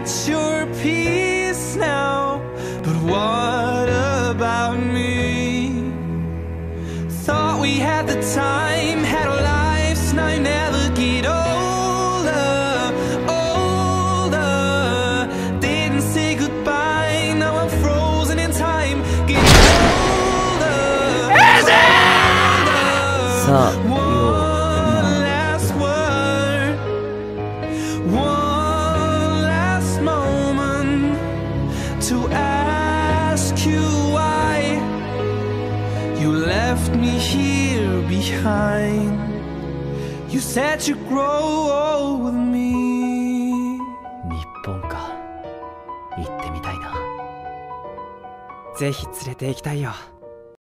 at your peace now, but what about me? Thought we had the time, had our lives, now you never get older, older. Didn't say goodbye, now I'm frozen in time, getting older, older. One last word, one last moment to ask you why you left me here behind. You said you'd grow old with me. 日本か。行ってみたいな。ぜひ連れて行きたいよ。